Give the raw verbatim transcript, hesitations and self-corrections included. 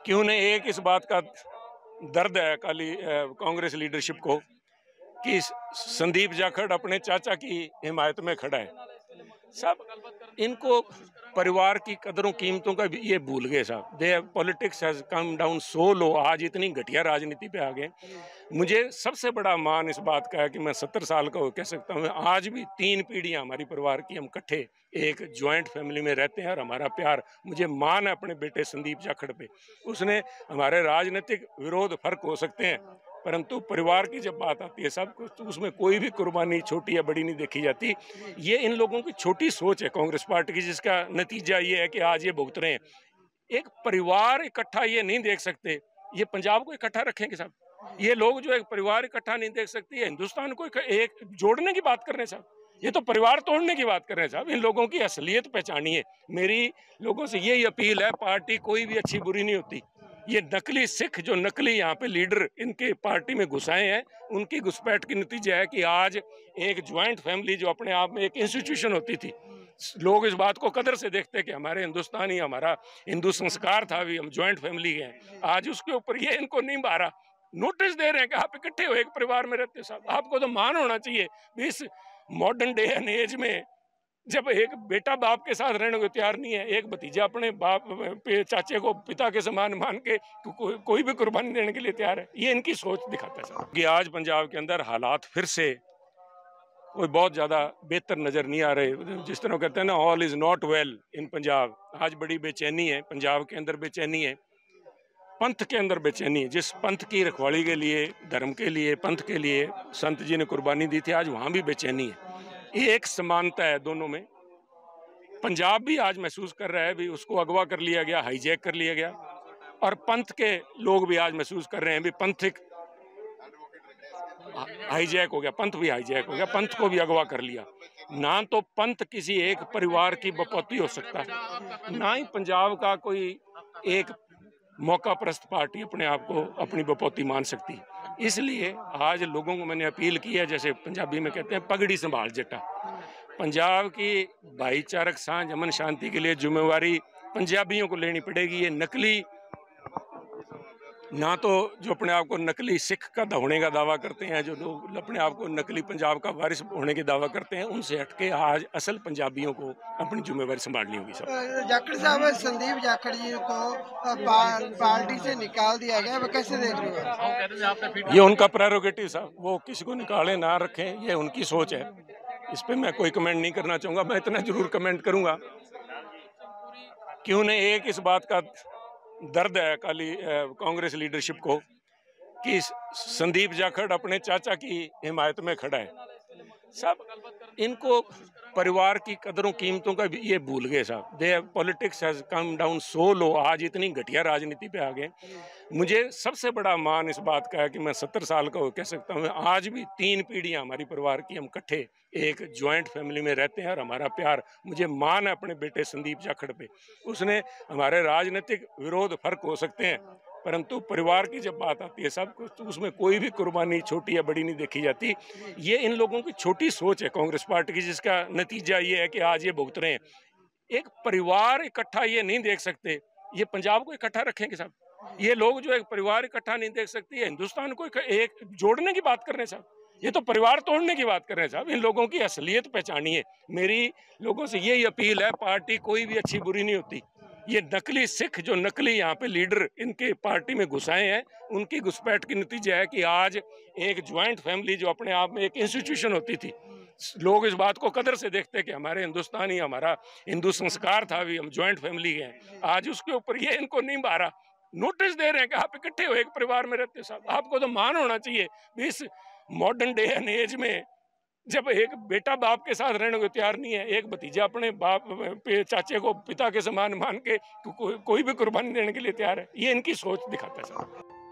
कि उन्हें एक इस बात का दर्द है काली कांग्रेस लीडरशिप को कि संदीप जाखड़ अपने चाचा की हिमायत में खड़ा है। साहब, इनको परिवार की कदरों कीमतों का भी ये भूल गए साहब। They politics has come down so low. आज इतनी घटिया राजनीति पे आ गए। मुझे सबसे बड़ा मान इस बात का है कि मैं सत्तर साल का हो कह सकता हूँ, आज भी तीन पीढ़ियां हमारी परिवार की हम इकट्ठे एक ज्वाइंट फैमिली में रहते हैं और हमारा प्यार, मुझे मान है अपने बेटे संदीप जाखड़ पे। उसने हमारे राजनीतिक विरोध फर्क हो सकते हैं, परंतु परिवार की जब बात आती है सब कुछ, तो उसमें कोई भी कुर्बानी छोटी या बड़ी नहीं देखी जाती। ये इन लोगों की छोटी सोच है कांग्रेस पार्टी की, जिसका नतीजा ये है कि आज ये भुगत रहे हैं। एक परिवार इकट्ठा ये नहीं देख सकते, ये पंजाब को इकट्ठा रखेंगे साहब। ये लोग जो एक परिवार इकट्ठा नहीं देख सकते, ये हिंदुस्तान को एक जोड़ने की बात कर रहे हैं साहब। ये तो परिवार तोड़ने की बात कर रहे हैं साहब। इन लोगों की असलियत पहचानिए। मेरी लोगों से यही अपील है, पार्टी कोई भी अच्छी बुरी नहीं होती। ये नकली सिख जो नकली यहाँ पे लीडर इनके पार्टी में घुसाए हैं, उनकी घुसपैठ की नतीजा है कि आज एक ज्वाइंट फैमिली जो अपने आप में एक इंस्टीट्यूशन होती थी, लोग इस बात को कदर से देखते हैं कि हमारे हिंदुस्तान ही हमारा हिंदू संस्कार था, भी हम ज्वाइंट फैमिली हैं। आज उसके ऊपर ये इनको नहीं मारा, नोटिस दे रहे हैं कि आप इकट्ठे हो एक परिवार में रहते साहब। आपको तो मान होना चाहिए। इस मॉडर्न डे एंड एज में जब एक बेटा बाप के साथ रहने को तैयार नहीं है, एक भतीजा अपने बाप पे चाचे को पिता के समान मान के को, कोई भी कुर्बानी देने के लिए तैयार है, ये इनकी सोच दिखाता है साहब। कि आज पंजाब के अंदर हालात फिर से कोई बहुत ज़्यादा बेहतर नज़र नहीं आ रहे। जिस तरह कहते हैं ना, all is not well in Punjab. आज बड़ी बेचैनी है पंजाब के अंदर, बेचैनी है पंथ के अंदर, बेचैनी है। जिस पंथ की रखवाली के लिए, धर्म के लिए, पंथ के लिए संत जी ने कुर्बानी दी थी, आज वहाँ भी बेचैनी है। ये एक समानता है दोनों में। पंजाब भी आज महसूस कर रहा है भी उसको अगवा कर लिया गया, हाईजैक कर लिया गया, और पंथ के लोग भी आज महसूस कर रहे हैं भी पंथिक हाईजैक हो गया, पंथ भी हाईजैक हो गया, पंथ को भी अगवा कर लिया। ना तो पंथ किसी एक परिवार की बपौती हो सकता है, ना ही पंजाब का कोई एक मौका परस्त पार्टी अपने आप को अपनी बपौती मान सकती। इसलिए आज लोगों को मैंने अपील की है, जैसे पंजाबी में कहते हैं पगड़ी संभाल जट्टा। पंजाब की भाईचारक सांझ, अमन शांति के लिए जिम्मेवारी पंजाबियों को लेनी पड़ेगी। ये नकली, ना तो जो अपने आप को नकली सिख का होने का दावा करते हैं, जो लोग अपने आप को नकली पंजाब का वारिस होने के दावा करते हैं, उनसे हटके आज असल पंजाबियों को अपनी जिम्मेवारी संभालनी होगी। सब जाखड़ साहब, संदीप जाखड़ जी को पार्टी से निकाल दिया गया, वो कैसे देख रहे हो? ये उनका प्रेरोगेटिव साहब, वो किसी को निकाले ना रखें, ये उनकी सोच है। इस पर मैं कोई कमेंट नहीं करना चाहूँगा। मैं इतना जरूर कमेंट करूँगा कि उन्हें एक इस बात का दर्द है काली कांग्रेस लीडरशिप को कि संदीप जाखड़ अपने चाचा की हिमायत में खड़ा है। साहब, इनको परिवार की कदरों कीमतों का भी ये भूल गए साहब। They politics has come down so low. आज इतनी घटिया राजनीति पे आ गए। मुझे सबसे बड़ा मान इस बात का है कि मैं सत्तर साल का हो कह सकता हूँ, आज भी तीन पीढ़ियां हमारी परिवार की हम इकट्ठे एक ज्वाइंट फैमिली में रहते हैं और हमारा प्यार, मुझे मान है अपने बेटे संदीप जाखड़ पे। उसने हमारे राजनीतिक विरोध फर्क हो सकते हैं, परंतु परिवार की जब बात आती है सब कुछ, तो उसमें कोई भी कुर्बानी छोटी या बड़ी नहीं देखी जाती। ये इन लोगों की छोटी सोच है कांग्रेस पार्टी की, जिसका नतीजा ये है कि आज ये भुगत रहे हैं। एक परिवार इकट्ठा ये नहीं देख सकते, ये पंजाब को इकट्ठा रखेंगे साहब। ये लोग जो एक परिवार इकट्ठा नहीं देख सकते, ये हिंदुस्तान को एक जोड़ने की बात कर रहे हैं साहब। ये तो परिवार तोड़ने की बात कर रहे हैं साहब। इन लोगों की असलियत पहचानिए। मेरी लोगों से यही अपील है, पार्टी कोई भी अच्छी बुरी नहीं होती। ये नकली सिख जो नकली यहाँ पे लीडर इनके पार्टी में घुसाए हैं, उनकी घुसपैठ की नतीजा है कि आज एक ज्वाइंट फैमिली जो अपने आप में एक इंस्टीट्यूशन होती थी, लोग इस बात को कदर से देखते हैं कि हमारे हिंदुस्तान ही हमारा हिंदू संस्कार था, भी हम ज्वाइंट फैमिली हैं। आज उसके ऊपर ये इनको नहीं मारा, नोटिस दे रहे हैं कि आप इकट्ठे हो एक परिवार में रहते साहब। आपको तो मान होना चाहिए। इस मॉडर्न डे एंड एज में जब एक बेटा बाप के साथ रहने को तैयार नहीं है, एक भतीजा अपने बाप पे चाचे को पिता के समान मान के को, कोई भी कुर्बानी देने के लिए तैयार है, ये इनकी सोच दिखाता है साहब।